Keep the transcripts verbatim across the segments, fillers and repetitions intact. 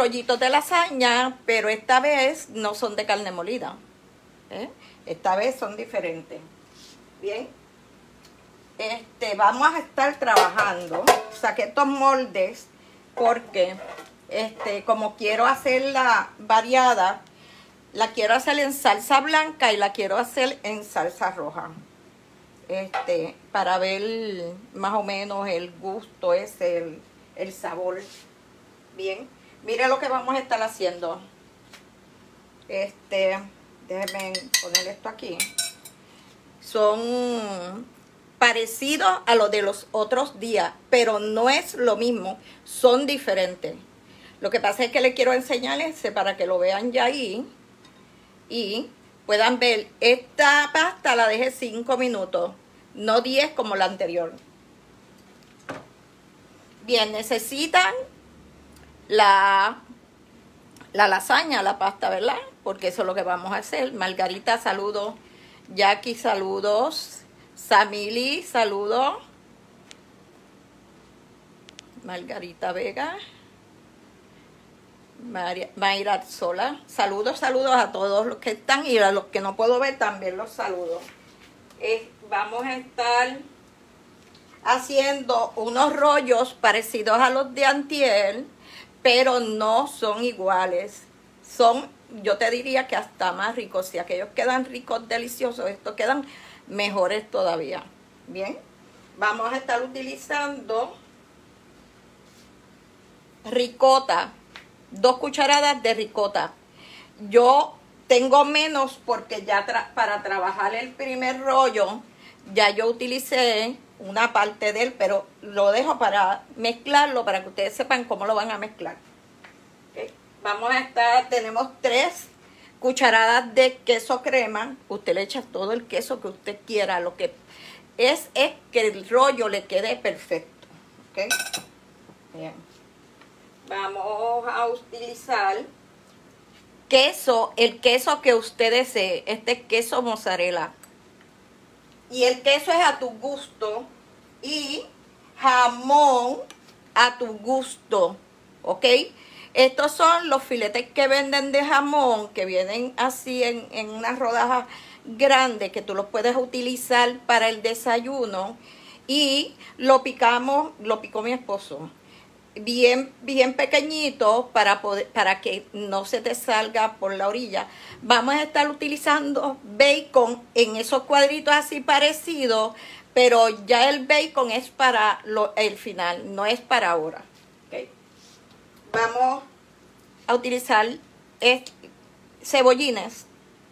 rollitos de lasaña, pero esta vez no son de carne molida. ¿eh? Esta vez son diferentes. Bien. Este, vamos a estar trabajando. Saqué estos moldes porque este, como quiero hacerla variada, la quiero hacer en salsa blanca y la quiero hacer en salsa roja. Este, para ver más o menos el gusto, es el, el sabor. Bien, mire lo que vamos a estar haciendo. Este, déjenme poner esto aquí. Son parecidos a los de los otros días, pero no es lo mismo, son diferentes. Lo que pasa es que les quiero enseñar ese para que lo vean ya ahí y puedan ver. Esta pasta la dejé cinco minutos, no diez como la anterior. Bien, necesitan la, la lasaña, la pasta, ¿verdad? Porque eso es lo que vamos a hacer. Margarita, saludos. Jackie, saludos. Samili, saludos. Margarita Vega. María, Mayra Sola, saludos, saludos a todos los que están y a los que no puedo ver también los saludos. Eh, vamos a estar haciendo unos rollos parecidos a los de antier, pero no son iguales. Son, yo te diría que hasta más ricos. Si aquellos quedan ricos, deliciosos, estos quedan mejores todavía. Bien, vamos a estar utilizando ricota. Dos cucharadas de ricota. Yo tengo menos porque ya tra para trabajar el primer rollo, ya yo utilicé una parte de él, pero lo dejo para mezclarlo, para que ustedes sepan cómo lo van a mezclar. Okay. Vamos a estar, tenemos tres cucharadas de queso crema. Usted le echa todo el queso que usted quiera. Lo que es es que el rollo le quede perfecto. ¿Okay? Bien. Vamos a utilizar queso, el queso que usted desee. Este es queso mozzarella. Y el queso es a tu gusto. Y jamón a tu gusto. ¿Ok? Estos son los filetes que venden de jamón, que vienen así en, en unas rodajas grandes, que tú los puedes utilizar para el desayuno. Y lo picamos, lo picó mi esposo. Bien, bien pequeñito para, poder, para que no se te salga por la orilla. Vamos a estar utilizando bacon en esos cuadritos así parecidos, pero ya el bacon es para lo, el final, no es para ahora. ¿Okay? Vamos a utilizar es, cebollines.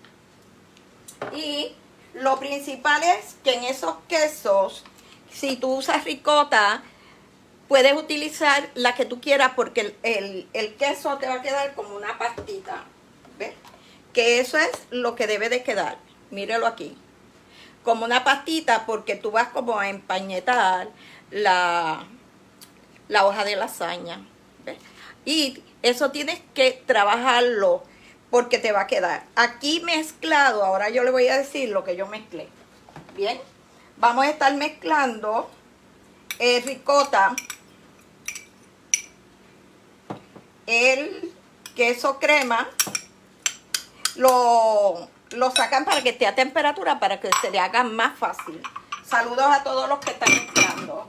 Y lo principal es que en esos quesos, si tú usas ricota, puedes utilizar la que tú quieras porque el, el, el queso te va a quedar como una pastita. ¿Ves? Que eso es lo que debe de quedar. Mírelo aquí. Como una pastita porque tú vas como a empañetar la, la hoja de lasaña. ¿Ves? Y eso tienes que trabajarlo porque te va a quedar. Aquí mezclado, ahora yo le voy a decir lo que yo mezclé. Bien. Vamos a estar mezclando el ricota, el queso crema, lo, lo sacan para que esté a temperatura para que se le haga más fácil. Saludos a todos los que están mezclando.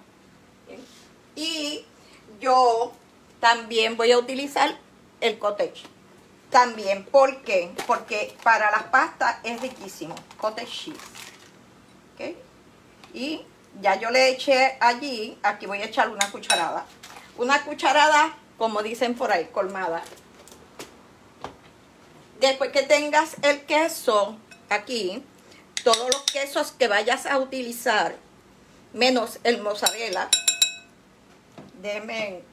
Y yo también voy a utilizar el cottage. También, ¿por qué? Porque para las pastas es riquísimo. Cottage cheese. ¿Okay? Y ya yo le eché allí, aquí voy a echar una cucharada. Una cucharada, como dicen por ahí, colmada. Después que tengas el queso aquí, todos los quesos que vayas a utilizar, menos el mozzarella, déjenme,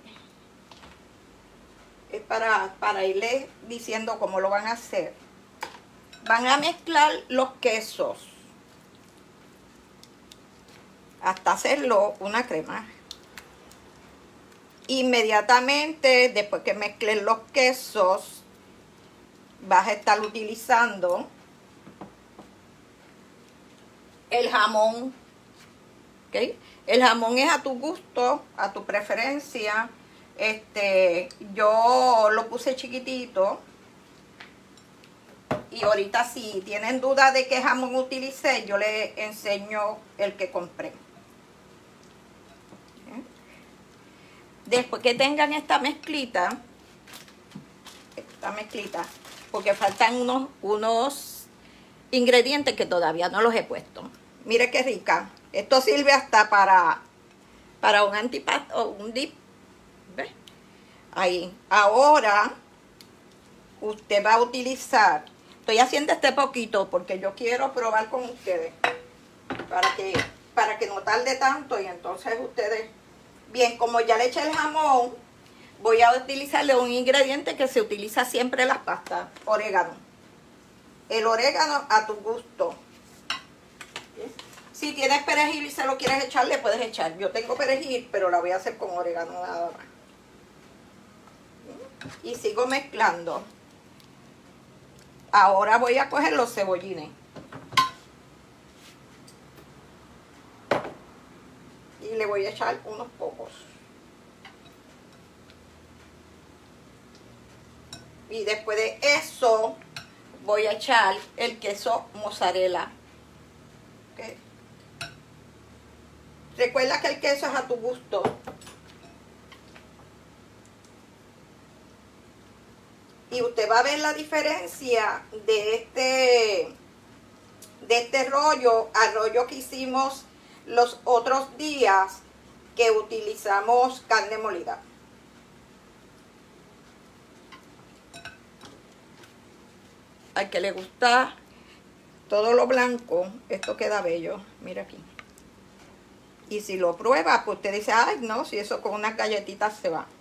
es para, para irles diciendo cómo lo van a hacer. Van a mezclar los quesos hasta hacerlo una crema. Inmediatamente después que mezclen los quesos, vas a estar utilizando el jamón. ¿Okay? El jamón es a tu gusto, a tu preferencia. Este, yo lo puse chiquitito. Y ahorita si tienen duda de qué jamón utilicé, yo les enseño el que compré. Después que tengan esta mezclita, esta mezclita, porque faltan unos, unos ingredientes que todavía no los he puesto. Mire qué rica. Esto sirve hasta para, para un antipat o un dip. ¿Ves? Ahí. Ahora, usted va a utilizar... Estoy haciendo este poquito porque yo quiero probar con ustedes. Para que, para que no tarde tanto y entonces ustedes... Bien, como ya le eché el jamón, voy a utilizarle un ingrediente que se utiliza siempre en las pastas. Orégano. El orégano a tu gusto. Si tienes perejil y se lo quieres echar, le puedes echar. Yo tengo perejil, pero la voy a hacer con orégano nada más. Y sigo mezclando. Ahora voy a coger los cebollines. Y le voy a echar unos pocos. Y después de eso, voy a echar el queso mozzarella. ¿Okay? Recuerda que el queso es a tu gusto. Y usted va a ver la diferencia de este, de este rollo al rollo que hicimos los otros días que utilizamos carne molida. Al que le gusta todo lo blanco, esto queda bello. Mira aquí. Y si lo prueba, pues usted dice, ay, no, si eso con unas galletitas se va.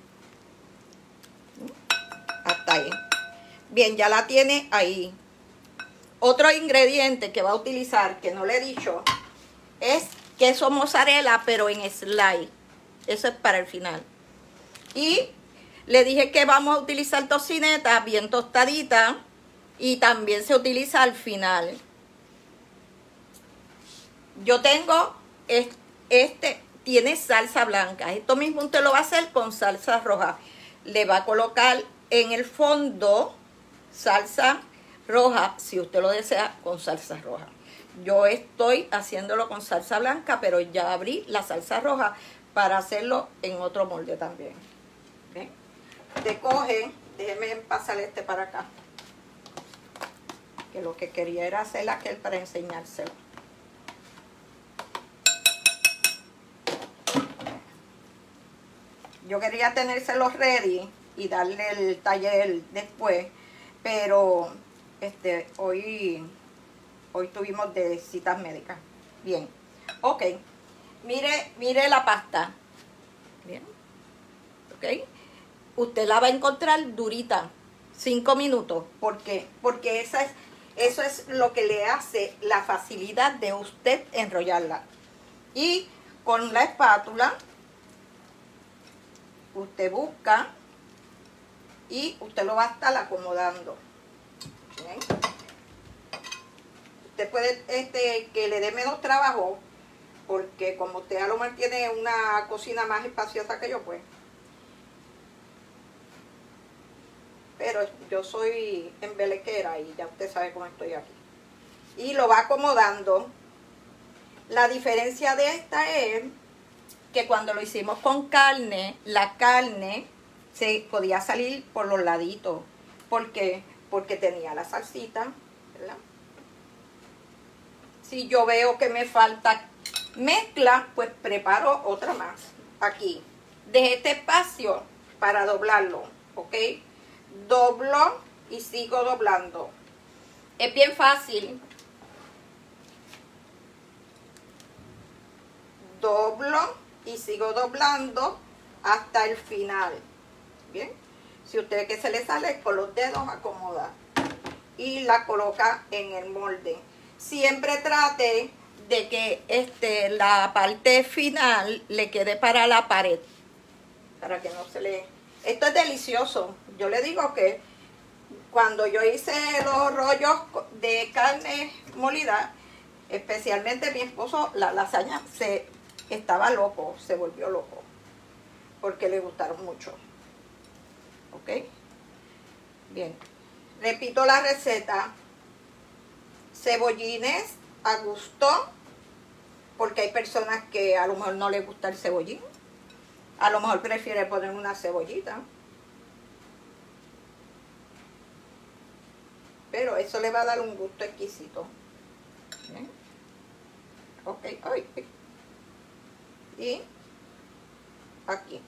Hasta ahí. Bien, ya la tiene ahí. Otro ingrediente que va a utilizar, que no le he dicho, es queso mozzarella, pero en slice. Eso es para el final. Y le dije que vamos a utilizar tocineta bien tostadita. Y también se utiliza al final. Yo tengo este, este, tiene salsa blanca. Esto mismo usted lo va a hacer con salsa roja. Le va a colocar en el fondo salsa roja, si usted lo desea, con salsa roja. Yo estoy haciéndolo con salsa blanca, pero ya abrí la salsa roja para hacerlo en otro molde también. ¿Ven? Te coge, déjeme pasar este para acá. Que lo que quería era hacer aquel para enseñárselo. Yo quería tenérselos ready y darle el taller después, pero este hoy hoy tuvimos de citas médicas. Bien, ok. Mire, mire la pasta. Bien, ok. Usted la va a encontrar durita, cinco minutos. ¿Por qué? Porque esa es Eso es lo que le hace la facilidad de usted enrollarla. Y con la espátula, usted busca y usted lo va a estar acomodando. ¿Bien? Usted puede este, que le dé menos trabajo, porque como usted a lo mejor tiene una cocina más espaciosa que yo, pues. Pero yo soy embelequera y ya usted sabe cómo estoy aquí. Y lo va acomodando. La diferencia de esta es que cuando lo hicimos con carne, la carne se podía salir por los laditos. ¿Por qué? Porque tenía la salsita, ¿verdad? Si yo veo que me falta mezcla, pues preparo otra más. Aquí. Dejé este espacio para doblarlo, ¿ok? Doblo y sigo doblando. Es bien fácil. Doblo y sigo doblando hasta el final. Bien. Si usted que se le sale con los dedos, acomoda y la coloca en el molde. Siempre trate de que este, la parte final le quede para la pared, para que no se le... Esto es delicioso. Yo le digo que cuando yo hice los rollos de carne molida, especialmente mi esposo, la lasaña se estaba loco, se volvió loco, porque le gustaron mucho. ¿Ok? Bien. Repito la receta. Cebollines a gusto, porque hay personas que a lo mejor no les gusta el cebollín. A lo mejor prefiere poner una cebollita. Pero eso le va a dar un gusto exquisito. ¿Bien? Ok. Ay, ay. Y aquí.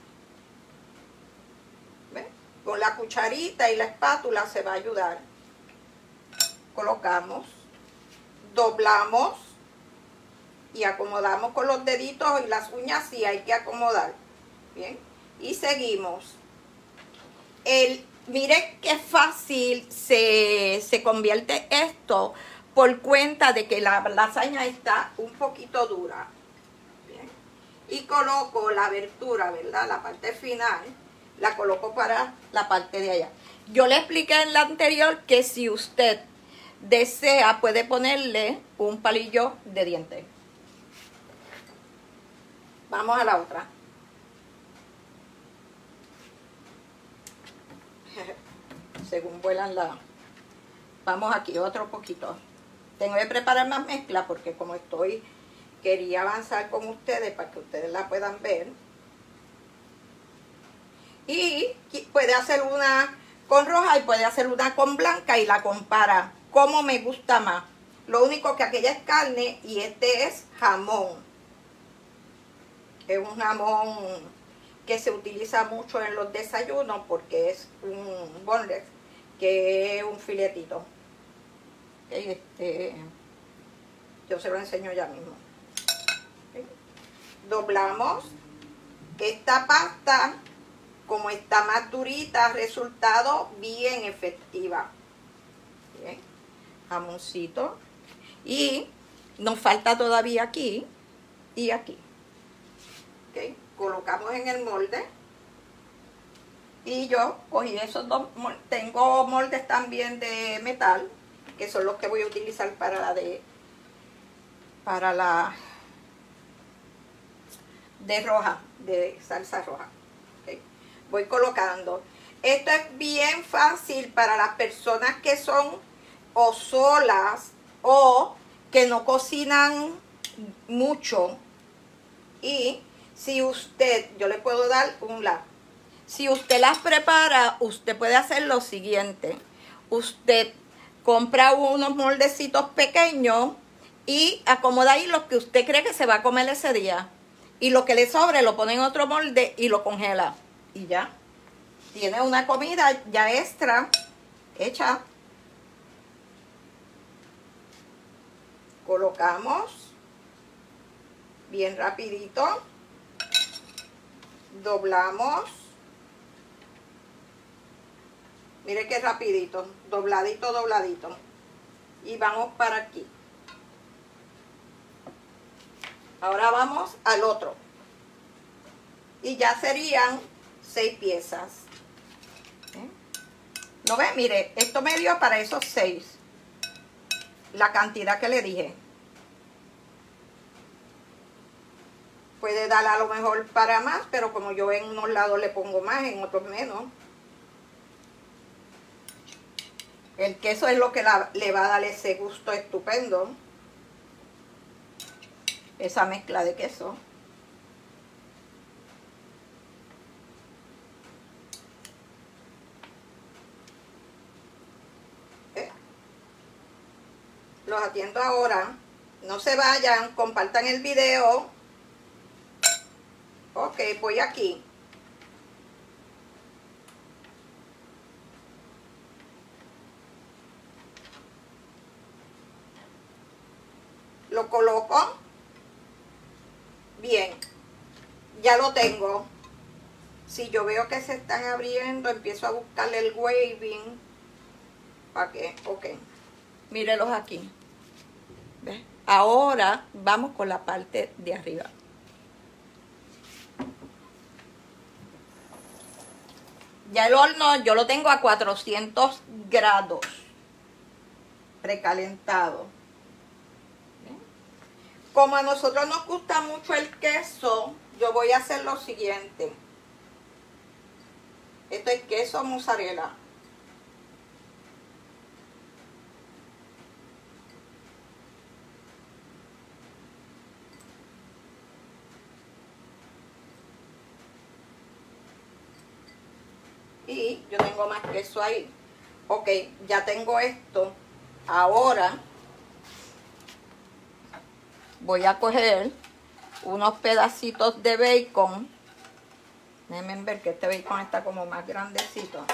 ¿Ven? Con la cucharita y la espátula se va a ayudar. Colocamos, doblamos y acomodamos con los deditos y las uñas, sí hay que acomodar. Bien, y seguimos. El, mire qué fácil se, se convierte esto por cuenta de que la lasaña está un poquito dura. Bien, y coloco la abertura, ¿verdad? La parte final, la coloco para la parte de allá. Yo le expliqué en la anterior que si usted desea, puede ponerle un palillo de diente. Vamos a la otra. Según vuelan la... Vamos aquí, otro poquito. Tengo que preparar más mezcla porque como estoy, quería avanzar con ustedes para que ustedes la puedan ver. Y puede hacer una con roja y puede hacer una con blanca y la compara. Como me gusta más. Lo único que aquella es carne y este es jamón. Es un jamón que se utiliza mucho en los desayunos porque es un boneless, que es un filetito. Este, yo se lo enseño ya mismo. ¿Okay? Doblamos esta pasta, como está más durita, resultado bien efectiva. Bien. Jamoncito. Y nos falta todavía aquí y aquí. ¿Okay? Colocamos en el molde. Y yo cogí esos dos, tengo moldes también de metal, que son los que voy a utilizar para la de, para la de roja, de salsa roja. ¿Okay? Voy colocando. Esto es bien fácil para las personas que son o solas o que no cocinan mucho. Y si usted, yo le puedo dar un lado. Si usted las prepara, usted puede hacer lo siguiente. Usted compra unos moldecitos pequeños y acomoda ahí los que usted cree que se va a comer ese día. Y lo que le sobre lo pone en otro molde y lo congela. Y ya. Tiene una comida ya extra hecha. Colocamos bien rapidito. Doblamos. Mire qué rapidito, dobladito, dobladito. Y vamos para aquí. Ahora vamos al otro. Y ya serían seis piezas. ¿Eh? ¿No ve? Mire, esto me dio para esos seis. La cantidad que le dije. Puede dar a lo mejor para más, pero como yo en unos lados le pongo más, en otros menos. El queso es lo que la, le va a dar ese gusto estupendo. Esa mezcla de queso. ¿Eh? Los atiendo ahora. No se vayan, compartan el video. Ok, voy aquí. Lo coloco. Bien. Ya lo tengo. Si yo veo que se están abriendo, empiezo a buscarle el waving. ¿Para qué? Ok. Mírelos aquí. ¿Ves? Ahora vamos con la parte de arriba. Ya el horno yo lo tengo a cuatrocientos grados. Precalentado. Como a nosotros nos gusta mucho el queso, yo voy a hacer lo siguiente. Esto es queso mozzarella. Y yo tengo más queso ahí. Ok, ya tengo esto. Ahora voy a coger unos pedacitos de bacon. Déjenme ver que este bacon está como más grandecito.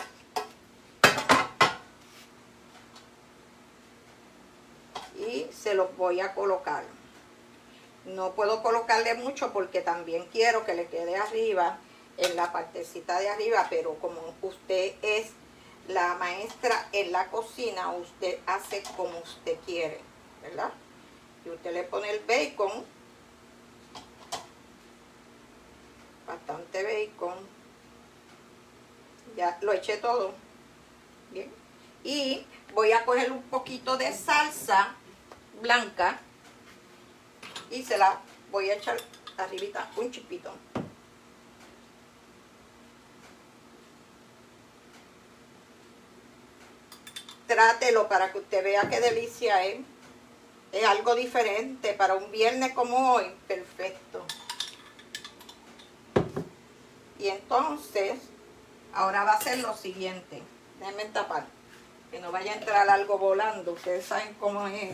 Y se los voy a colocar. No puedo colocarle mucho porque también quiero que le quede arriba, en la partecita de arriba, pero como usted es la maestra en la cocina, usted hace como usted quiere, ¿verdad? Y usted le pone el bacon, bastante bacon, ya lo eché todo, bien, y voy a coger un poquito de salsa blanca y se la voy a echar arribita, un chipito. Trátelo para que usted vea qué delicia es. Es algo diferente para un viernes como hoy. Perfecto. Y entonces, ahora va a ser lo siguiente. Déjenme tapar. Que no vaya a entrar algo volando. Ustedes saben cómo es.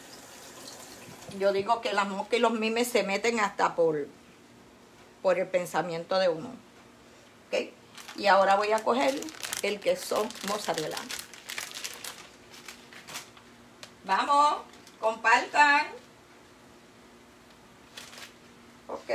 Yo digo que las moscas y los mimes se meten hasta por, por el pensamiento de uno. ¿Ok? Y ahora voy a coger el queso mozzarella. Vamos, compartan. Ok.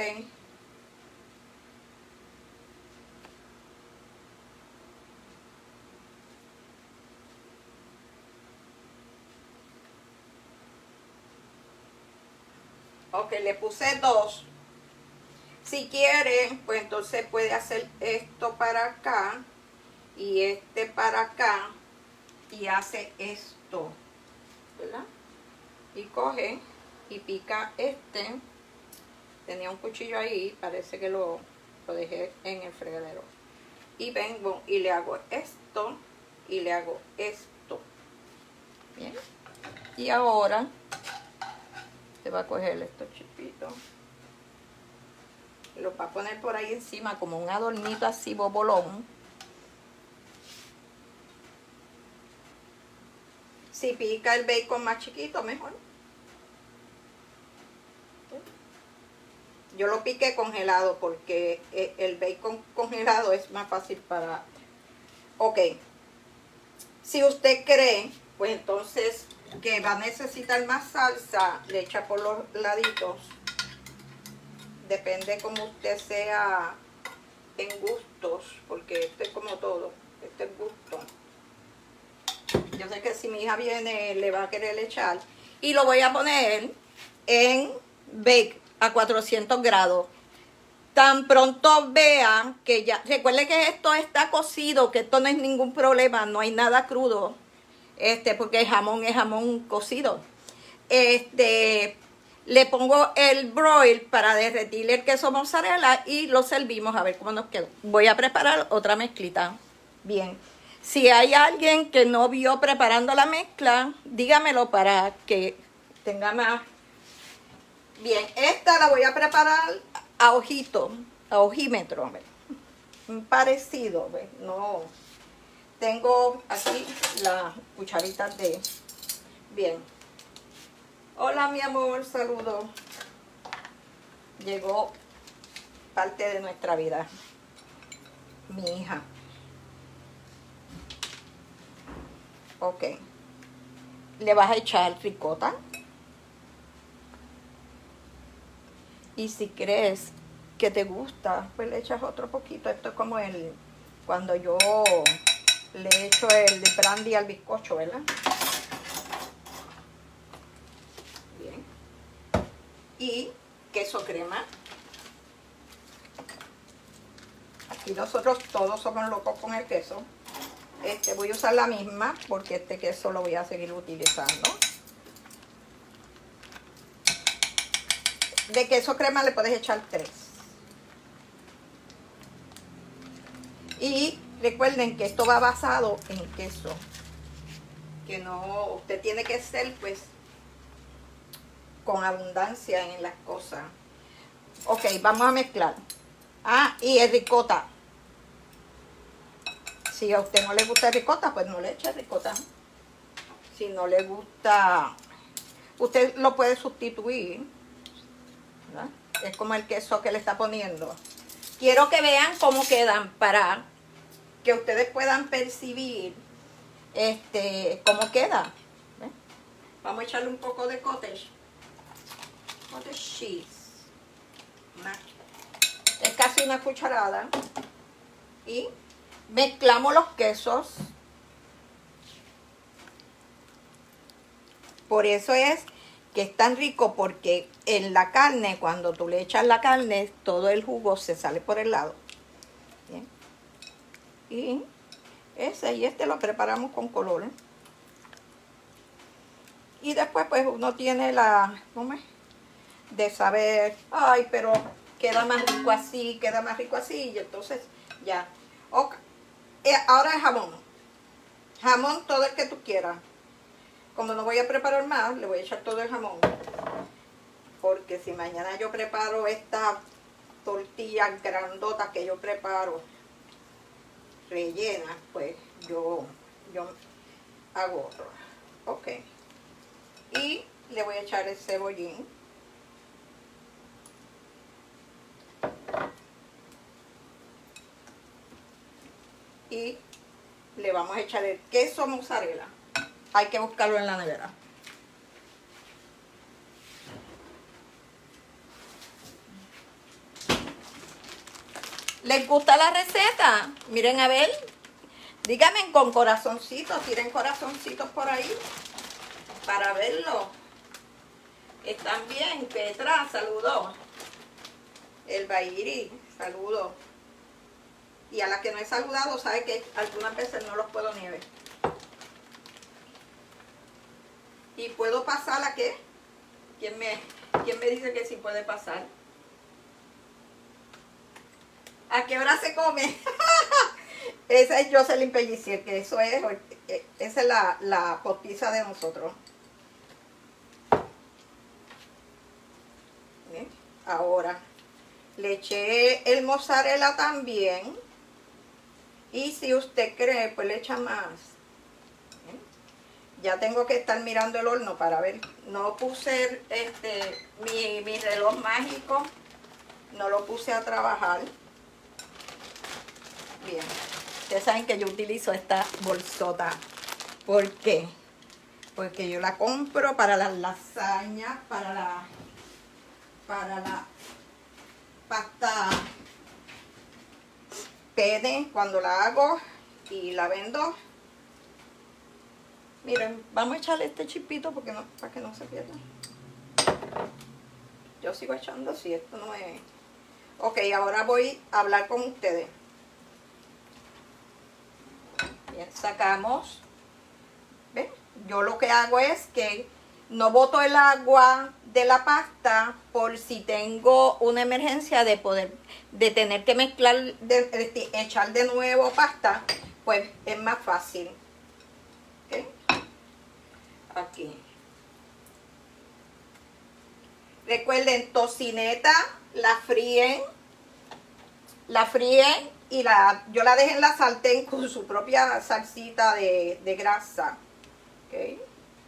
Ok, le puse dos. Si quieren, pues entonces puede hacer esto para acá y este para acá y hace esto, ¿verdad? Y coge y pica este. Tenía un cuchillo ahí, parece que lo, lo dejé en el fregadero. Y vengo y le hago esto y le hago esto. Bien. Y ahora se va a coger estos chipitos. Los va a poner por ahí encima como un adornito así bobolón. Si pica el bacon más chiquito, mejor. Yo lo piqué congelado porque el bacon congelado es más fácil para... Ok. Si usted cree, pues entonces que va a necesitar más salsa, le echa por los laditos. Depende como usted sea en gustos, porque esto es como todo. Este es gusto. Yo sé que si mi hija viene le va a querer echar. Y lo voy a poner en bake a cuatrocientos grados. Tan pronto vean que ya... Recuerde que esto está cocido, que esto no es ningún problema, no hay nada crudo. Este, porque el jamón es jamón cocido. Este, le pongo el broil para derretir el queso mozzarella y lo servimos a ver cómo nos quedó. Voy a preparar otra mezclita. Bien. Si hay alguien que no vio preparando la mezcla, dígamelo para que tenga más. Bien, esta la voy a preparar a ojito, a ojímetro, ¿ves? Parecido, ¿ves? No. Tengo aquí las cucharitas de... Bien. Hola, mi amor, saludos. Llegó parte de nuestra vida. Mi hija. Ok. Le vas a echar ricota. Y si crees que te gusta, pues le echas otro poquito. Esto es como el... Cuando yo le echo el brandy al bizcocho, ¿verdad? Bien. Y queso crema. Aquí nosotros todos somos locos con el queso. Este, voy a usar la misma porque este queso lo voy a seguir utilizando. De queso crema le puedes echar tres. Y Recuerden que esto va basado en queso. Que no, usted tiene que ser pues con abundancia en las cosas. Ok, vamos a mezclar. Ah, y el ricota. Si a usted no le gusta el ricota, pues no le eche ricota. Si no le gusta, usted lo puede sustituir, ¿verdad? Es como el queso que le está poniendo. Quiero que vean cómo quedan para que ustedes puedan percibir este cómo queda. ¿Ven? Vamos a echarle un poco de cottage. Cottage cheese. Es casi una cucharada. Y mezclamos los quesos. Por eso es que es tan rico, porque en la carne, cuando tú le echas la carne, todo el jugo se sale por el lado. Bien. Y ese y este lo preparamos con color. Y después pues uno tiene la, ¿cómo es? De saber, ay, pero queda más rico así, queda más rico así, y entonces ya. Okay. Ahora el jamón. Jamón todo el que tú quieras. Como no voy a preparar más, le voy a echar todo el jamón. Porque si mañana yo preparo esta tortilla grandota que yo preparo, rellena, pues yo, yo hago otro. Ok. Y le voy a echar el cebollín. Y le vamos a echar el queso mozzarella. Hay que buscarlo en la nevera. ¿Les gusta la receta? Miren a ver. Díganme con corazoncitos. Tiren corazoncitos por ahí para verlo. Están bien. Petra, saludos. El Bairi, saludos. Y a las que no he saludado, sabe que algunas veces no los puedo ni ver. ¿Y puedo pasar a qué? ¿Quién me, quién me dice que sí puede pasar? ¿A qué hora se come? Esa es Jocelyn Pellicer, que eso es, esa es la, la postiza de nosotros. ¿Bien? Ahora, le eché el mozzarella también. Y si usted cree, pues le echa más. ¿Bien? Ya tengo que estar mirando el horno para ver. No puse este mi, mi reloj mágico. No lo puse a trabajar. Bien. Ustedes saben que yo utilizo esta bolsota. ¿Por qué? Porque yo la compro para las lasañas, para la, para la pasta pene cuando la hago y la vendo. Miren, vamos a echarle este chipito porque no, para que no se pierda. Yo sigo echando así, esto no es... Ok, ahora voy a hablar con ustedes. Bien, sacamos. ¿Ven? Yo lo que hago es que no boto el agua de la pasta por si tengo una emergencia de poder, de tener que mezclar, de, de, echar de nuevo pasta, pues es más fácil. ¿Okay? Aquí. Recuerden, tocineta, la fríen, la fríen y la, yo la dejé en la sartén con su propia salsita de, de grasa. ¿Okay?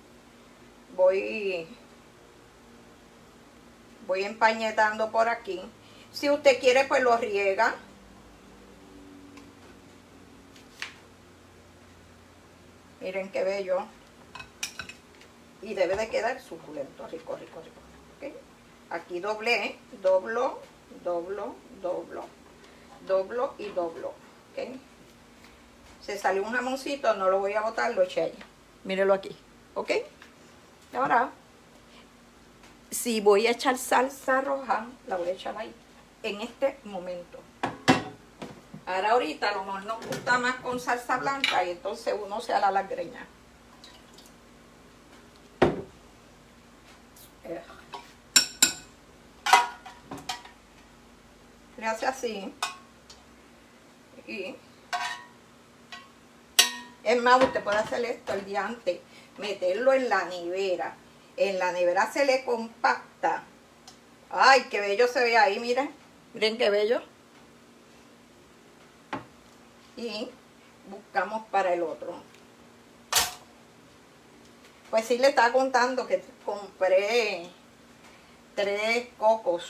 Voy, voy empañetando por aquí. Si usted quiere, pues lo riega. Miren qué bello. Y debe de quedar suculento, rico, rico, rico. ¿Okay? Aquí doblé, doblo, doblo, doblo, doblo y doblo. ¿Okay? Se salió un jamoncito, no lo voy a botar, lo eché ahí. Mírenlo aquí. ¿Ok? Ahora, si voy a echar salsa roja, la voy a echar ahí, en este momento. Ahora ahorita a lo mejor nos gusta más con salsa blanca y entonces uno se ala la greña. Le hace así. Y Es más, usted puede hacer esto el día antes, meterlo en la nevera. En la nevera se le compacta. Ay, qué bello se ve ahí, miren. Miren qué bello. Y buscamos para el otro. Pues sí, le estaba contando que compré tres cocos.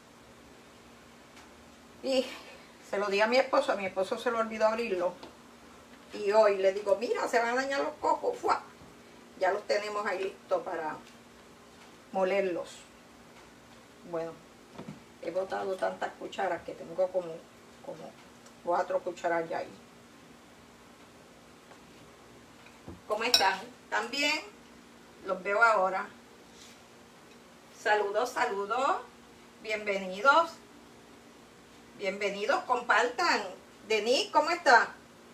Y se lo di a mi esposo, a mi esposo se le olvidó abrirlo. Y hoy le digo, mira, se van a dañar los cocos. ¡Fua! Ya los tenemos ahí listos para molerlos. Bueno, he botado tantas cucharas que tengo como, como cuatro cucharas ya ahí. ¿Cómo están? ¿Están bien? Los veo ahora. Saludos, saludos. Bienvenidos. Bienvenidos, compartan. Denis, ¿cómo está?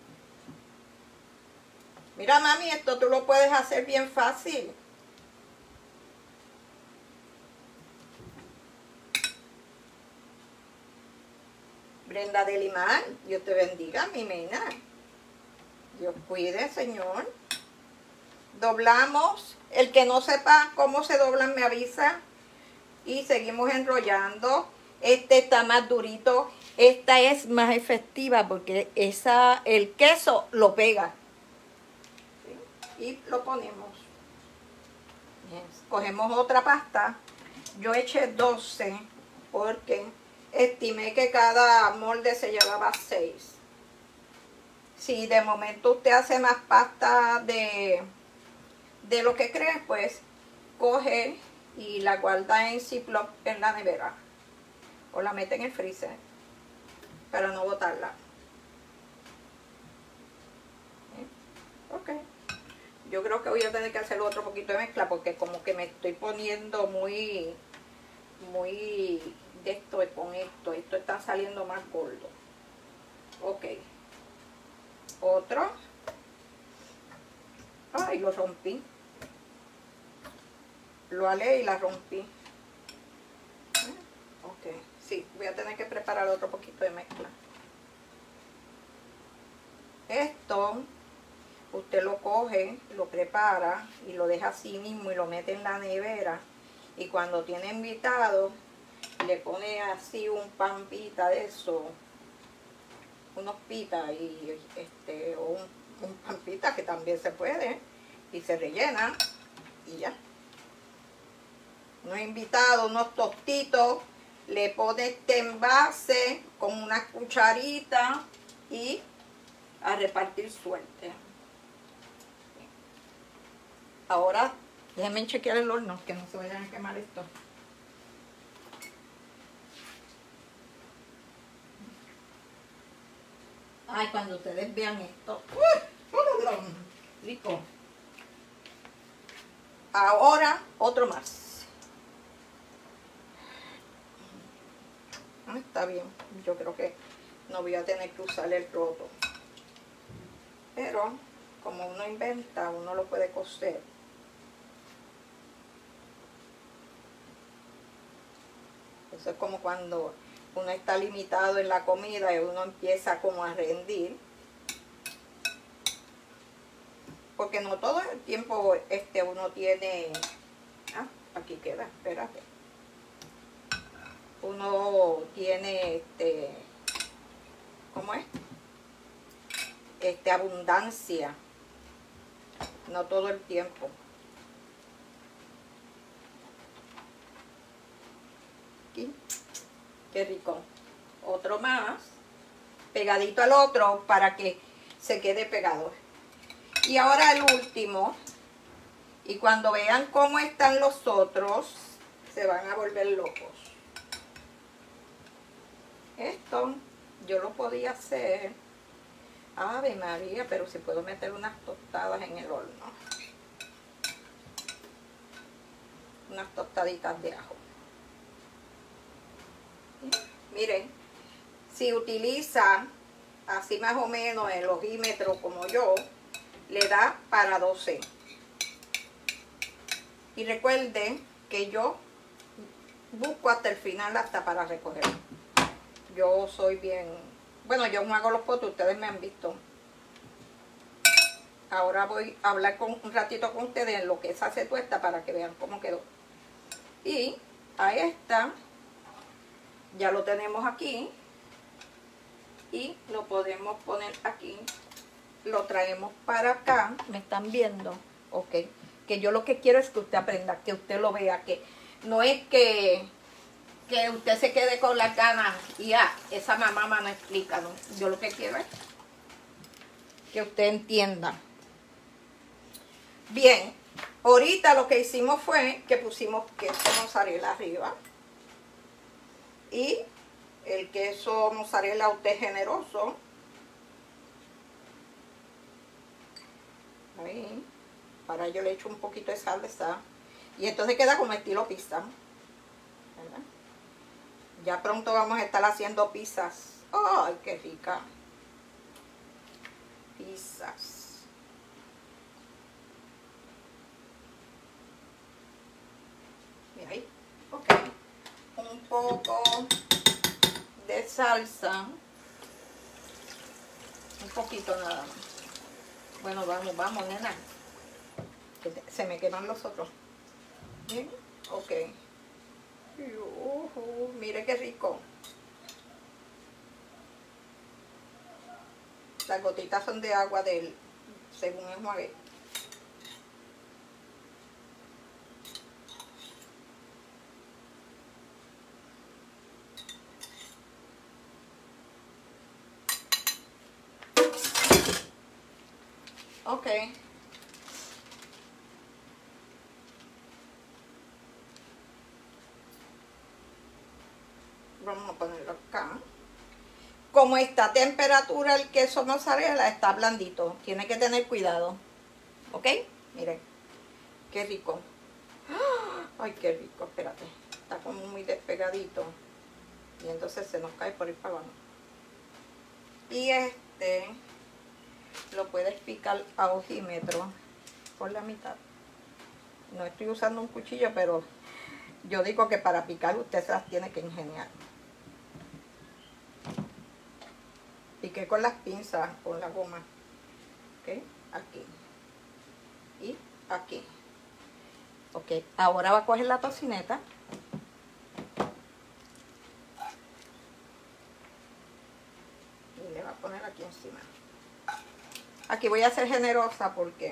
Mira, mami, esto tú lo puedes hacer bien fácil. Brenda de Limán, Dios te bendiga, mi nena. Dios cuide, Señor. Doblamos. El que no sepa cómo se doblan me avisa. Y seguimos enrollando. Este está más durito. Esta es más efectiva porque esa, el queso lo pega. ¿Sí? Y lo ponemos. Bien. Cogemos otra pasta. Yo eché doce porque estimé que cada molde se llevaba seis. Si de momento usted hace más pasta de, de lo que cree, pues coge y la guarda en Ziploc en la nevera. O la mete en el freezer para no botarla. ¿Eh? Ok. Yo creo que voy a tener que hacer otro poquito de mezcla porque como que me estoy poniendo muy, muy de esto con esto. Esto está saliendo más gordo. Ok. Otro. Ay, lo rompí. Lo alé y la rompí. Ok. Sí, voy a tener que preparar otro poquito de mezcla. Esto, usted lo coge, lo prepara y lo deja así mismo y lo mete en la nevera. Y cuando tiene invitado, le pone así un pan pita de eso, unos pitas y este, o un, un pan pita que también se puede, y se rellena y ya. Unos invitados, unos tostitos. Le pone este envase con una cucharita y a repartir suerte. Ahora déjenme chequear el horno, que no se vayan a quemar esto. Ay, cuando ustedes vean esto. ¡Uy! Rico. Ahora otro más. Está bien, yo creo que no voy a tener que usar el roto, pero como uno inventa, uno lo puede coser. Eso es como cuando uno está limitado en la comida y uno empieza como a rendir, porque no todo el tiempo este uno tiene. Ah, aquí queda, espérate. Uno tiene este, ¿cómo es? Este, abundancia. No todo el tiempo. Aquí. Qué rico. Otro más. Pegadito al otro para que se quede pegado. Y ahora el último. Y cuando vean cómo están los otros, se van a volver locos. Esto yo lo podía hacer, Ave María, pero si puedo meter unas tostadas en el horno. Unas tostaditas de ajo. Miren, si utiliza así más o menos el ojímetro como yo, le da para doce. Y recuerden que yo busco hasta el final, hasta para recoger. Yo soy bien, bueno, yo no hago los potes, ustedes me han visto. ahora voy a hablar con, un ratito con ustedes en lo que esa se tuesta para que vean cómo quedó. Y a esta ya lo tenemos aquí y lo podemos poner aquí. Lo traemos para acá. ¿Me están viendo? Ok. Que yo lo que quiero es que usted aprenda, que usted lo vea, que no es que, que usted se quede con las ganas y ah, esa mamá me no explica, ¿no? Yo lo que quiero es que usted entienda. Bien, ahorita lo que hicimos fue que pusimos queso mozzarella arriba. Y el queso mozzarella usted es generoso. Ahí. Ahora yo le echo un poquito de salsa. Y entonces queda como estilo pizza. ¿Verdad? Ya pronto vamos a estar haciendo pizzas. ¡Ay, qué rica! Pizzas. Mira ahí. Ok. Un poco de salsa. Un poquito nada más. Bueno, vamos, vamos, nena. Que se me queman los otros. Bien, ok. Uh, uh, mire qué rico. Las gotitas son de agua del, según el mueve. Ok. Vamos a ponerlo acá. Como está a temperatura el queso mozzarella, está blandito. Tiene que tener cuidado. ¿Ok? Miren. Qué rico. Ay, qué rico. Espérate. Está como muy despegadito. Y entonces se nos cae por el pavano. Y este lo puedes picar a ojímetro por la mitad. No estoy usando un cuchillo, pero yo digo que para picar usted se las tiene que ingeniar. Piqué con las pinzas, con la goma. Ok, aquí. Y aquí. Ok, ahora va a coger la tocineta. Y le va a poner aquí encima. Aquí voy a ser generosa porque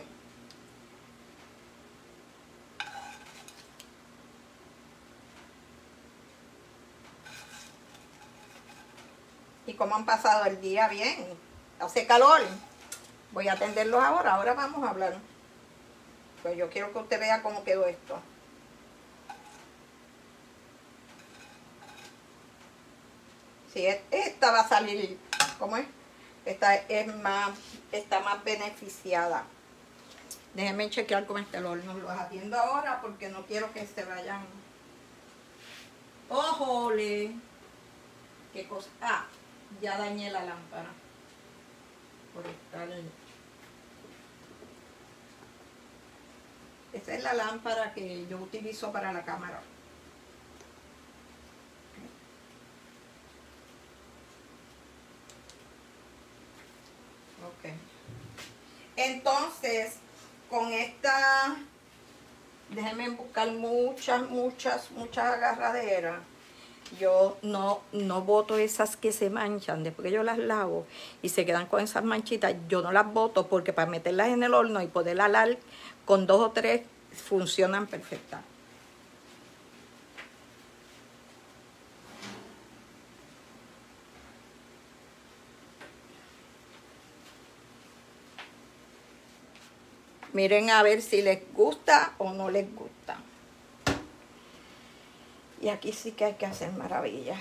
y como han pasado el día bien, hace calor, voy a atenderlos ahora, ahora vamos a hablar. Pues yo quiero que usted vea cómo quedó esto. Si es, esta va a salir, ¿cómo es? Esta es más, está más beneficiada. Déjenme chequear cómo está el horno. Los atiendo ahora porque no quiero que se vayan. ¡Ojole! ¿Qué cosa? Ah, ya dañé la lámpara. Por estar. Esa es la lámpara que yo utilizo para la cámara. Ok. Entonces, con esta, déjenme buscar muchas, muchas, muchas agarraderas. Yo no, no boto esas que se manchan. Después que yo las lavo y se quedan con esas manchitas, yo no las boto porque para meterlas en el horno y poder alar con dos o tres funcionan perfectas. Miren a ver si les gusta o no les gusta. Y aquí sí que hay que hacer maravillas.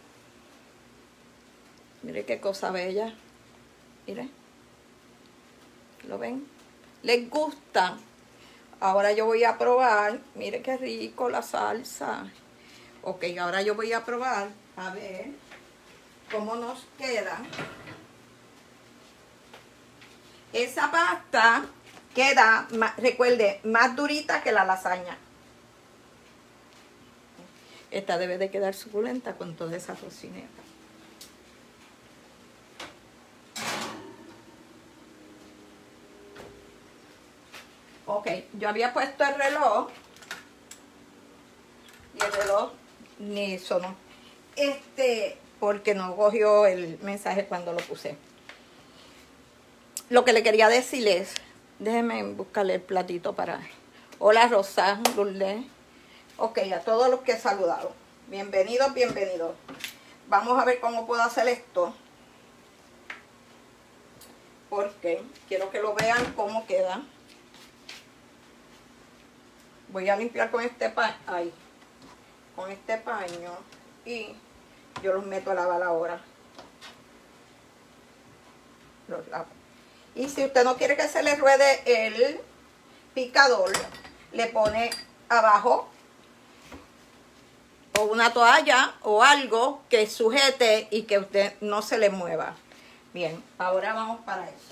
Miren qué cosa bella. Miren. ¿Lo ven? ¿Les gusta? Ahora yo voy a probar. Miren qué rico la salsa. Ok, ahora yo voy a probar. A ver cómo nos queda. Esa pasta queda, recuerde, más durita que la lasaña. Esta debe de quedar suculenta con toda esa tocineta. yo había puesto el reloj y el reloj ni sonó. Este, porque no cogió el mensaje cuando lo puse. Lo que le quería decir es, déjenme buscarle el platito para... Hola Rosa, Lourdes. Ok, a todos los que he saludado. Bienvenidos, bienvenidos. Vamos a ver cómo puedo hacer esto. Porque quiero que lo vean cómo queda. Voy a limpiar con este paño. Ahí. Con este paño. Y yo los meto a lavar ahora. Los lavo. Y si usted no quiere que se le ruede el picador, le pone abajo o una toalla o algo que sujete y que usted no se le mueva. Bien, ahora vamos para eso.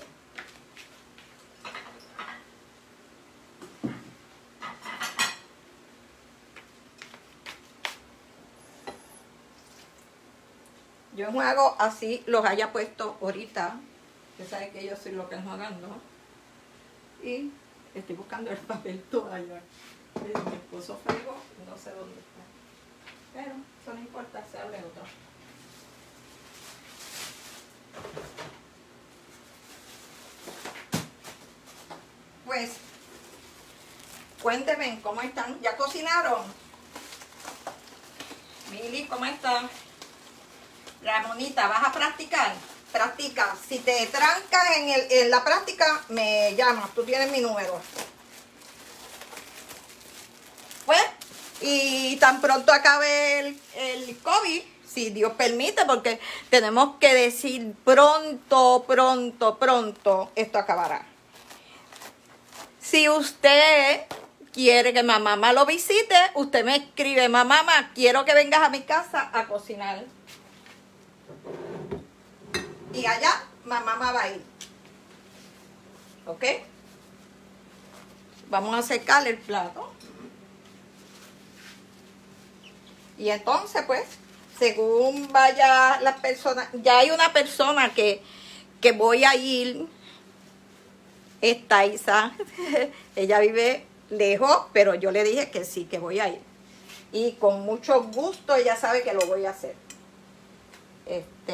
Yo hago así, los haya puesto ahorita. Usted sabe que yo soy lo que es jugando. Y estoy buscando el papel toalla. Mi esposo fregó, no sé dónde está. Pero eso no importa, se hable otro. Pues, cuéntenme cómo están. ¿Ya cocinaron? Mili, ¿cómo están? Ramonita, ¿vas a practicar? Practica. Si te trancas en, el, en la práctica, me llamas. Tú tienes mi número. Pues, y tan pronto acabe el, el COVID, si Dios permite, porque tenemos que decir pronto, pronto, pronto, esto acabará. Si usted quiere que mamá lo visite, usted me escribe, mamá, quiero que vengas a mi casa a cocinar. Y allá, mamá va a ir. ¿Ok? Vamos a secar el plato. Y entonces, pues, según vaya las personas, ya hay una persona que, que voy a ir, esta Isa, ella vive lejos, pero yo le dije que sí, que voy a ir. Y con mucho gusto ella sabe que lo voy a hacer. Este...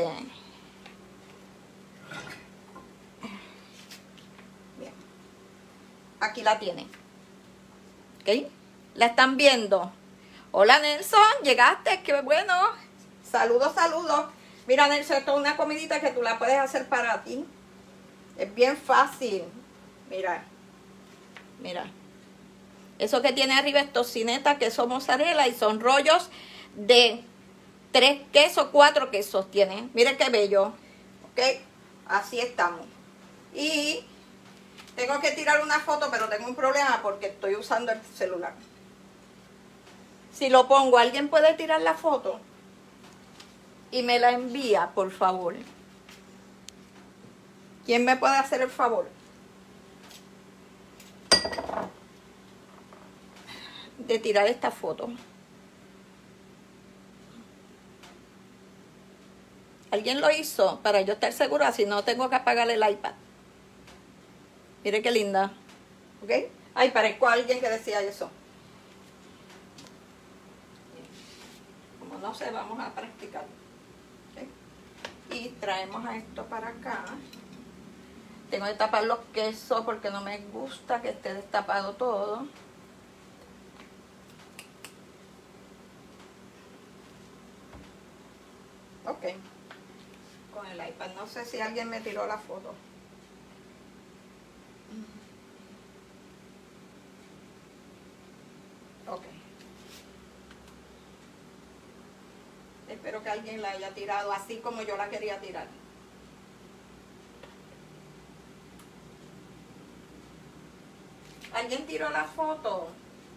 Bien. Aquí la tienen. ¿Ok? ¿La están viendo? Hola Nelson, llegaste, qué bueno. Saludos, saludos. Mira Nelson, esto es una comidita que tú la puedes hacer para ti. Es bien fácil. Mira, mira. Eso que tiene arriba es tocineta, queso mozzarella y son rollos de tres quesos, cuatro quesos tiene. Miren qué bello. Ok, así estamos. Y tengo que tirar una foto, pero tengo un problema porque estoy usando el celular. Si lo pongo, ¿alguien puede tirar la foto? Y me la envía, por favor. ¿Quién me puede hacer el favor? De tirar esta foto. ¿Alguien lo hizo? Para yo estar segura, si no tengo que apagar el iPad. Mire qué linda. ¿Ok? Ay, parezco a alguien que decía eso. Como no sé, vamos a practicar. ¿Okay? Y traemos a esto para acá. Tengo que tapar los quesos porque no me gusta que esté destapado todo. Ok. Con el iPad. No sé si alguien me tiró la foto. Ok. Espero que alguien la haya tirado así como yo la quería tirar. ¿Alguien tiró la foto?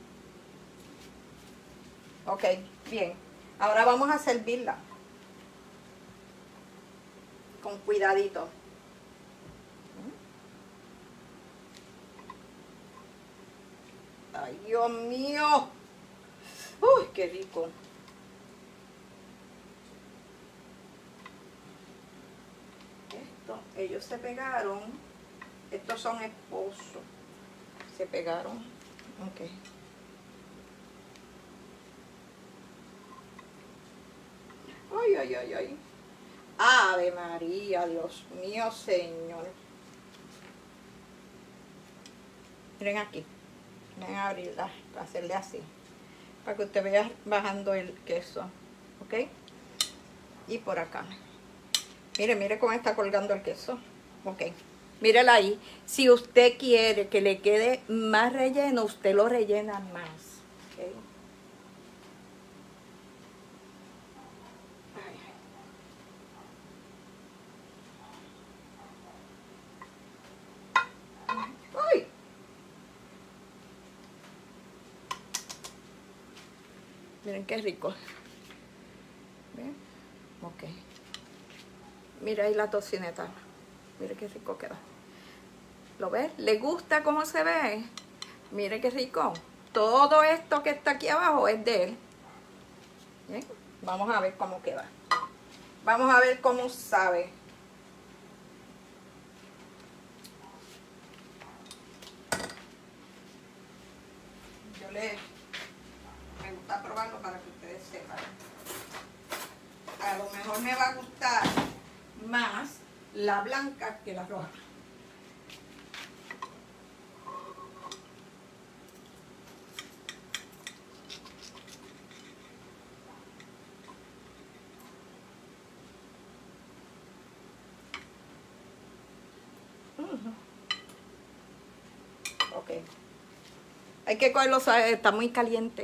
Ok, bien. Ahora vamos a servirla. Con cuidadito. Ay, Dios mío. Uy, qué rico. Esto, ellos se pegaron. Estos son esposos. Se pegaron. Ok. Ay, ay, ay, ay. Ave María, Dios mío, Señor. Miren aquí. Voy a abrirla, para hacerle así. Para que usted vea bajando el queso. ¿Ok? Y por acá. Mire, mire cómo está colgando el queso. Ok. Mírela ahí. Si usted quiere que le quede más relleno, usted lo rellena más. ¿Ok? ¡Ay! Miren qué rico. ¿Ven? Ok. Mira ahí la tocineta. Mire qué rico queda. ¿Lo ves? ¿Le gusta cómo se ve? Mire qué rico. Todo esto que está aquí abajo es de él. ¿Bien? Vamos a ver cómo queda. Vamos a ver cómo sabe. Yo le... me gusta probarlo para que ustedes sepan. A lo mejor me va a gustar más la blanca que la roja. Ok. Hay que cogerlo, ¿sabes? Está muy caliente.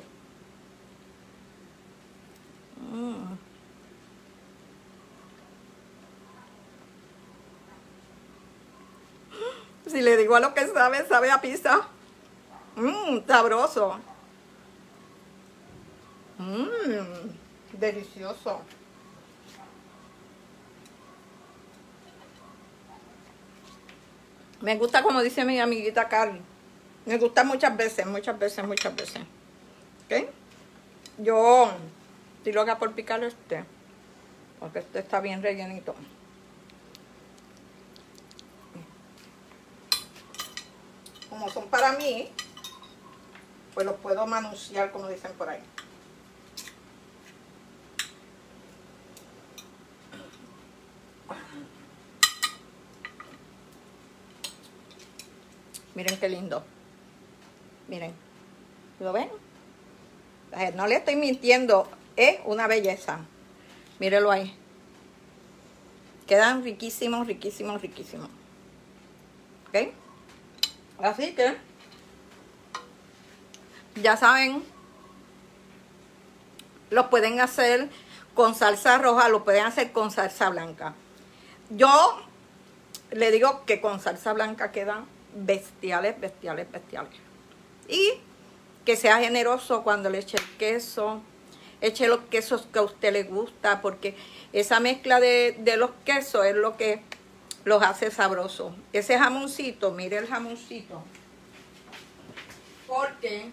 Mm. Si le digo a lo que sabe, sabe a pizza. Mmm, sabroso. Mmm, delicioso. Me gusta como dice mi amiguita Carly. Me gusta muchas veces, muchas veces, muchas veces. ¿Ok? Yo estoy loca por picar este. Porque este está bien rellenito. Como son para mí, pues los puedo manusear, como dicen por ahí. Miren qué lindo. Miren. ¿Lo ven? No le estoy mintiendo. Es una belleza. Mírenlo ahí. Quedan riquísimos, riquísimos, riquísimos. ¿Ok? Así que, ya saben, los pueden hacer con salsa roja, lo pueden hacer con salsa blanca. Yo le digo que con salsa blanca quedan bestiales, bestiales, bestiales. Y que sea generoso cuando le eche el queso. Eche los quesos que a usted le gusta, porque esa mezcla de, de los quesos es lo que los hace sabrosos. Ese jamoncito, mire el jamoncito. Porque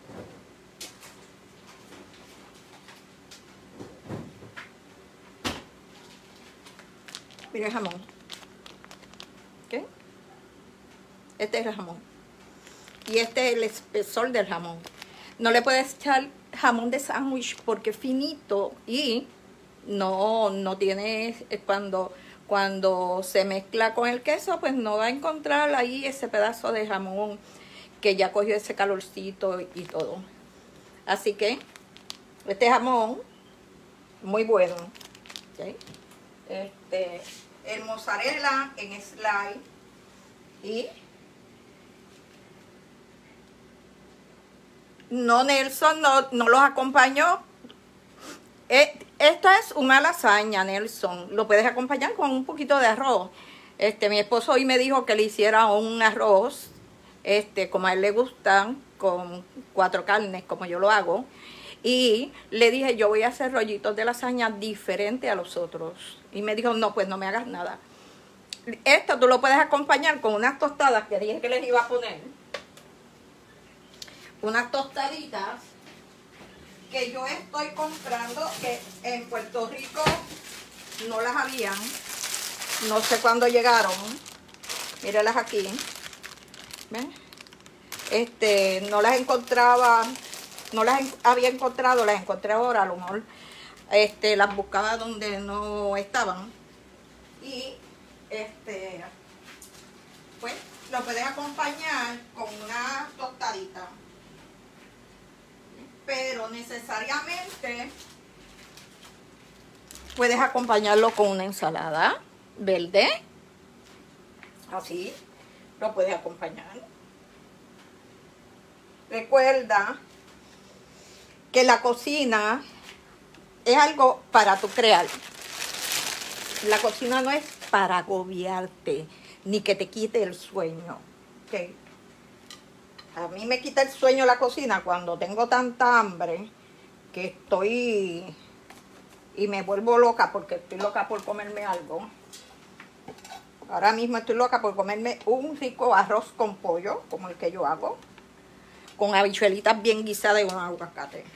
mire el jamón. ¿Ok? Este es el jamón. Y este es el espesor del jamón. No le puedes echar jamón de sándwich porque es finito y no, no tiene, cuando, cuando se mezcla con el queso, pues no va a encontrar ahí ese pedazo de jamón que ya cogió ese calorcito y todo. Así que este jamón, muy bueno. ¿Okay? Este, el mozzarella en slice y no, Nelson no, no los acompañó. Eh, esta es una lasaña, Nelson. Lo puedes acompañar con un poquito de arroz. Este, mi esposo hoy me dijo que le hiciera un arroz, este, como a él le gustan, con cuatro carnes, como yo lo hago. Y le dije, yo voy a hacer rollitos de lasaña diferente a los otros. Y me dijo, no, pues no me hagas nada. Esto tú lo puedes acompañar con unas tostadas que dije que les iba a poner. Unas tostaditas que yo estoy comprando, que en Puerto Rico no las habían. No sé cuándo llegaron. Mírenlas aquí. ¿Ven? este, no las encontraba, no las en, había encontrado, las encontré ahora, a lo mejor este, las buscaba donde no estaban. Y este, pues lo puedes acompañar con una tostadita, pero necesariamente puedes acompañarlo con una ensalada verde, así lo puedes acompañar. Recuerda que la cocina es algo para tu crear. La cocina no es para agobiarte, ni que te quite el sueño. ¿Okay? A mí me quita el sueño la cocina cuando tengo tanta hambre que estoy y me vuelvo loca porque estoy loca por comerme algo. Ahora mismo estoy loca por comerme un rico arroz con pollo, como el que yo hago, con habichuelitas bien guisadas y un aguacate.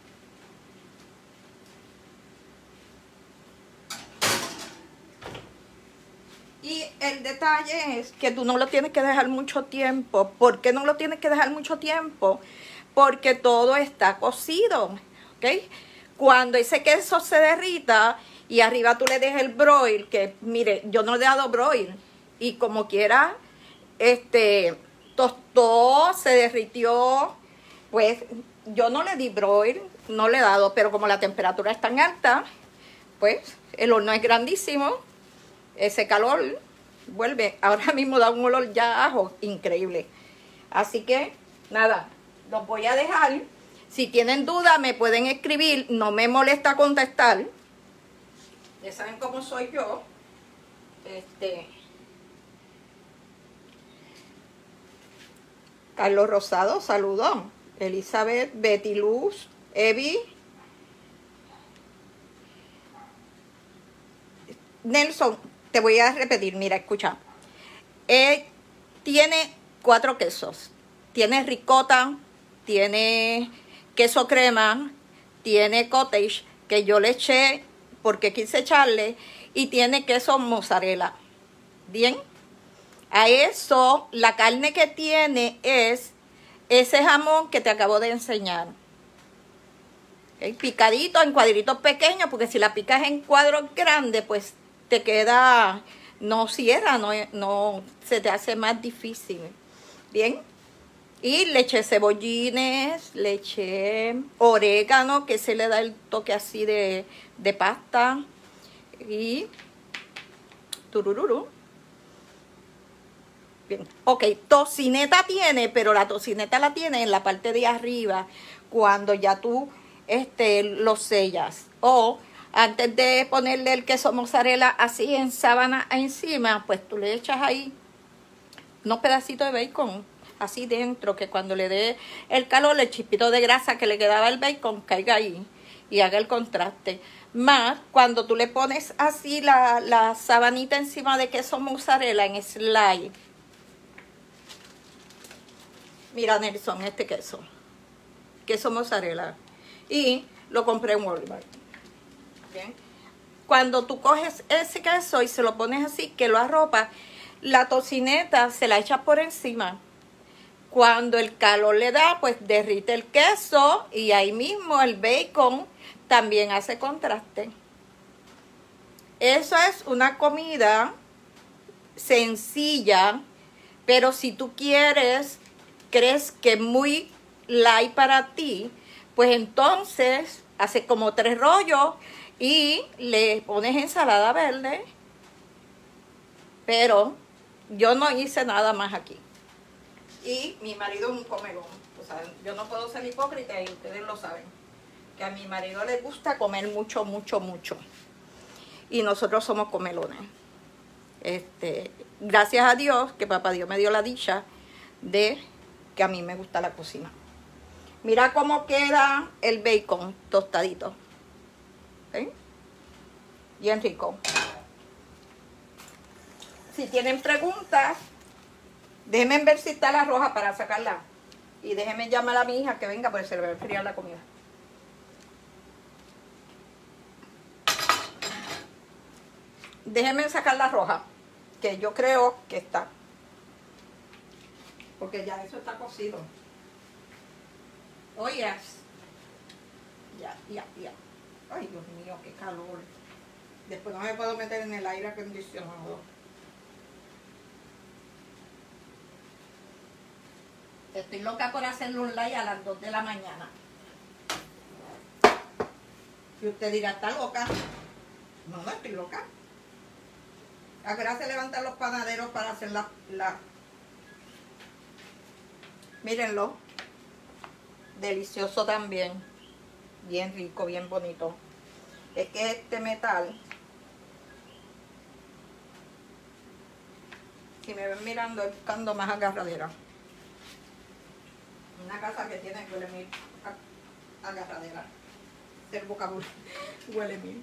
Y el detalle es que tú no lo tienes que dejar mucho tiempo. ¿Por qué no lo tienes que dejar mucho tiempo? Porque todo está cocido, ¿ok? Cuando ese queso se derrita y arriba tú le dejas el broil, que mire, yo no le he dado broil, y como quiera, este, tostó, se derritió, pues yo no le di broil, no le he dado, pero como la temperatura es tan alta, pues el horno es grandísimo, ese calor vuelve, ahora mismo da un olor ya a ajo increíble. Así que nada, los voy a dejar. Si tienen duda me pueden escribir, no me molesta contestar. Ya saben cómo soy yo. Este Carlos Rosado, saludos. Elizabeth, Betty Luz, Evi, Nelson, te voy a repetir, mira, escucha. Eh, tiene cuatro quesos. Tiene ricota, tiene queso crema, tiene cottage, que yo le eché porque quise echarle, y tiene queso mozzarella. Bien. A eso, la carne que tiene es ese jamón que te acabo de enseñar. ¿Okay? Picadito en cuadritos pequeños, porque si la picas en cuadros grandes, pues te queda, no cierra, no, no se te hace más difícil. Bien. Y le eché cebollines, le eché orégano, que se le da el toque así de, de pasta. Y turururu. Bien. Ok, tocineta tiene, pero la tocineta la tiene en la parte de arriba, cuando ya tú este, lo sellas. O antes de ponerle el queso mozzarella así en sábana encima, pues tú le echas ahí unos pedacitos de bacon así dentro, que cuando le dé el calor, el chispito de grasa que le quedaba el bacon caiga ahí y haga el contraste. Más cuando tú le pones así la, la sabanita encima de queso mozzarella en slide. Mira, Nelson, este queso, queso mozzarella, y lo compré en Walmart. Bien. Cuando tú coges ese queso y se lo pones así, que lo arropas, la tocineta se la echas por encima. Cuando el calor le da, pues derrite el queso y ahí mismo el bacon también hace contraste. Eso es una comida sencilla, pero si tú quieres, crees que es muy light para ti, pues entonces haces como tres rollos y le pones ensalada verde. Pero yo no hice nada más aquí. Y mi marido es un comelón. O sea, yo no puedo ser hipócrita y ustedes lo saben. Que a mi marido le gusta comer mucho, mucho, mucho. Y nosotros somos comelones. Este, gracias a Dios que papá Dios me dio la dicha de que a mí me gusta la cocina. Mira cómo queda el bacon tostadito. ¿Sí? Bien rico. Si tienen preguntas, déjenme ver si está la roja para sacarla. Y déjenme llamar a mi hija que venga porque se le va a enfriar la comida. Déjenme sacar la roja, que yo creo que está. porque ya eso está cocido. Oye, ya, ya, ya. Ay, Dios mío, qué calor. Después no me puedo meter en el aire acondicionado. Estoy loca por hacerle un live a las dos de la mañana. Y usted dirá, ¿está loca? No, no estoy loca. ¿A qué hora se levantan los panaderos para hacer la, la... Mírenlo. Delicioso también. Bien rico, bien bonito. Es que este metal, si me ven mirando, es buscando más agarradera. Una casa que tiene huele mil agarradera. El vocabulario huele mil.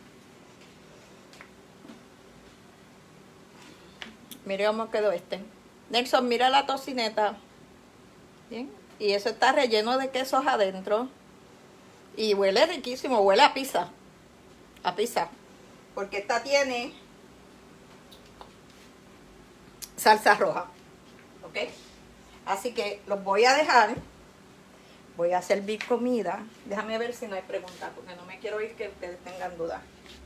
Mire cómo quedó este. Nelson, mira la tocineta. Bien. Y eso está relleno de quesos adentro. Y huele riquísimo, huele a pizza. A pizza. Porque esta tiene salsa roja. ¿Ok? Así que los voy a dejar. Voy a servir comida. Déjame ver si no hay preguntas, porque no me quiero ir que ustedes tengan dudas.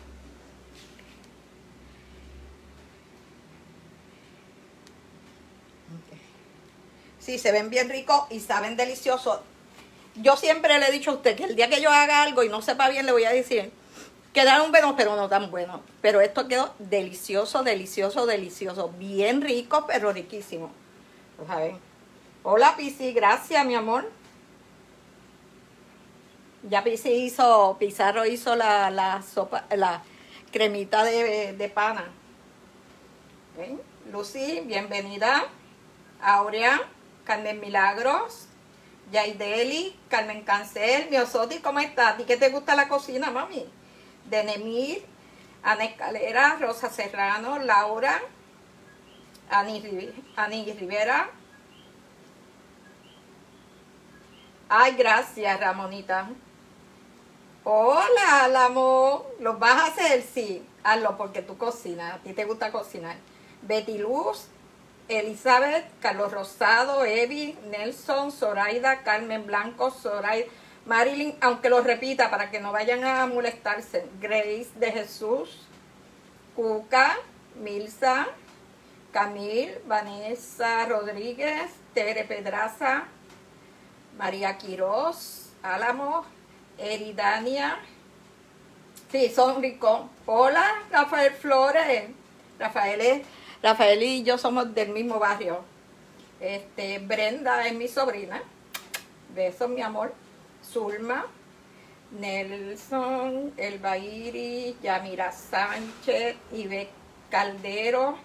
Okay. Sí, se ven bien ricos y saben deliciosos. Yo siempre le he dicho a usted que el día que yo haga algo y no sepa bien, le voy a decir, quedaron buenos, pero no tan buenos. Pero esto quedó delicioso, delicioso, delicioso. Bien rico, pero riquísimo. Pues a ver. Hola, Pisi, gracias, mi amor. Ya Pisi hizo, Pizarro hizo la, la sopa, la cremita de, de pana. ¿Okay? Lucy, bienvenida. Aurea, Carmen Milagros, Yaideli, Carmen Cancel, Miosoti, ¿cómo estás? ¿A ti qué te gusta la cocina, mami? Denemir, Ana Escalera, Rosa Serrano, Laura, Ani, Ani Rivera. Ay, gracias, Ramonita. Hola, Lamo. ¿Los vas a hacer? Sí, hazlo porque tú cocinas. A ti te gusta cocinar. Betty Luz, Elizabeth, Carlos Rosado, Evi, Nelson, Zoraida, Carmen Blanco, Zoraida, Marilyn, aunque lo repita para que no vayan a molestarse. Grace de Jesús, Cuca, Milsa, Camil, Vanessa Rodríguez, Tere Pedraza, María Quiroz, Álamo, Eridania. Sí, son ricos. Hola, Rafael Flores. Rafael es, Rafael y yo somos del mismo barrio. Este, Brenda es mi sobrina. Besos, mi amor. Zulma, Nelson, Elbairi, Yamira Sánchez, Ibe Caldero.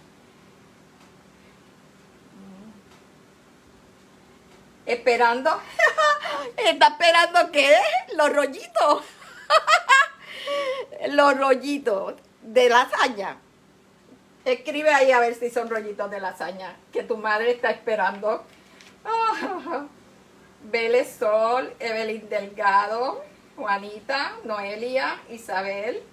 Esperando. ¿Está esperando qué? Los rollitos. Los rollitos de lasaña. Escribe ahí a ver si son rollitos de lasaña que tu madre está esperando. Oh, Vélez Sol, Evelyn Delgado, Juanita, Noelia, Isabel,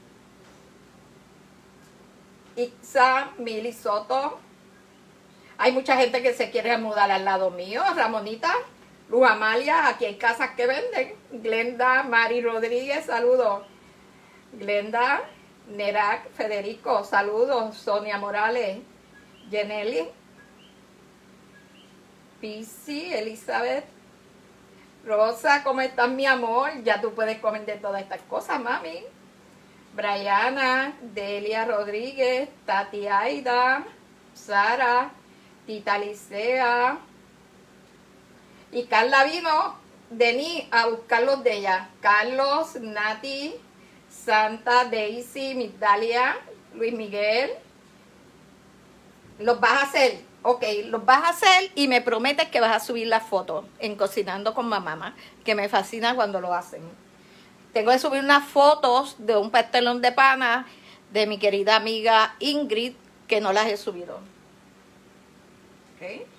Ixa, Mili Soto. Hay mucha gente que se quiere mudar al lado mío. Ramonita, Luz Amalia, aquí hay casas que venden. Glenda, Mari Rodríguez, saludos. Glenda, Nerac, Federico, saludos. Sonia Morales, Jeneli, Pisi, Elizabeth, Rosa, ¿cómo estás, mi amor? Ya tú puedes comer de todas estas cosas, mami. Briana, Delia Rodríguez, Tati Aida, Sara, Tita Licea. Y Carla vino, Denis, a buscar los de ella. Carlos, Nati, Santa, Daisy, Migdalia, Luis Miguel. ¿Los vas a hacer? Ok, los vas a hacer y me prometes que vas a subir las fotos en Cocinando con Mamá, que me fascina cuando lo hacen. Tengo que subir unas fotos de un pastelón de pana de mi querida amiga Ingrid, que no las he subido. Ok.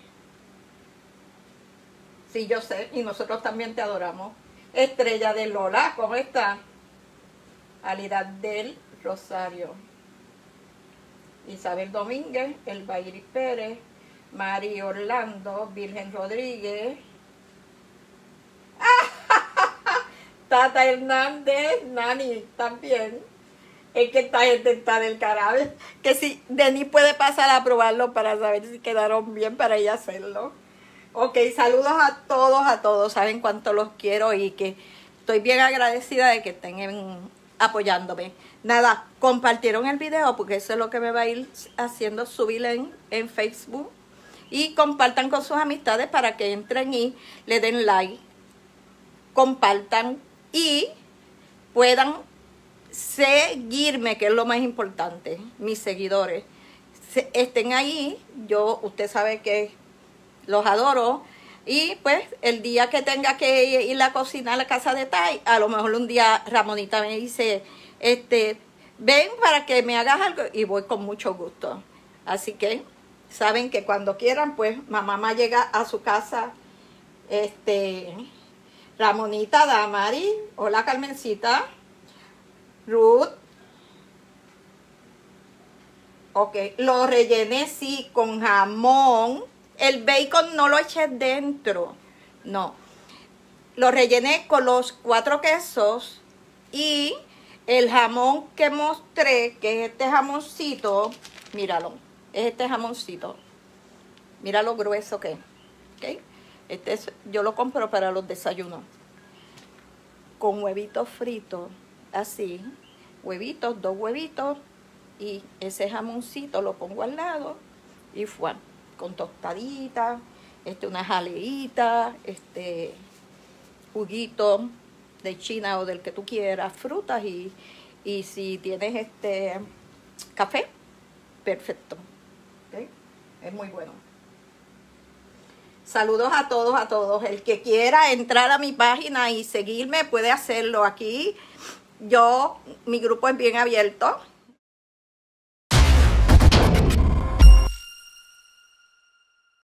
Sí, yo sé, y nosotros también te adoramos. Estrella de Lola, ¿cómo está? Alidad del Rosario. Isabel Domínguez, Elbairi Pérez, Mari Orlando, Virgen Rodríguez, Tata Hernández, Nani también. Es que esta gente está del carajo. Que si Denis puede pasar a probarlo para saber si quedaron bien para ella hacerlo. Ok, saludos a todos, a todos. Saben cuánto los quiero y que estoy bien agradecida de que estén en, apoyándome. Nada, compartieron el video porque eso es lo que me va a ir haciendo subir en, en Facebook. Y compartan con sus amistades para que entren y le den like. Compartan y puedan seguirme, que es lo más importante. Mis seguidores se, estén ahí. Yo, usted sabe que los adoro. Y pues el día que tenga que ir a cocinar a la casa de Tai, a lo mejor un día Ramonita me dice, este, ven para que me hagas algo, y voy con mucho gusto. Así que saben que cuando quieran, pues mamá llega a su casa. Este, Ramonita, Damari, hola Carmencita, Ruth. Ok, lo rellené sí con jamón. El bacon no lo eché dentro, no. Lo rellené con los cuatro quesos y el jamón que mostré, que es este jamoncito, míralo, es este jamoncito. Mira lo grueso que es, ¿ok? Este es, yo lo compro para los desayunos. Con huevitos fritos, así, huevitos, dos huevitos, y ese jamoncito lo pongo al lado y fue con tostadita, este, una jaleita, este, juguito de China o del que tú quieras, frutas y, y si tienes este café, perfecto. ¿Okay? Es muy bueno. Saludos a todos, a todos. El que quiera entrar a mi página y seguirme puede hacerlo aquí. Yo, mi grupo es bien abierto.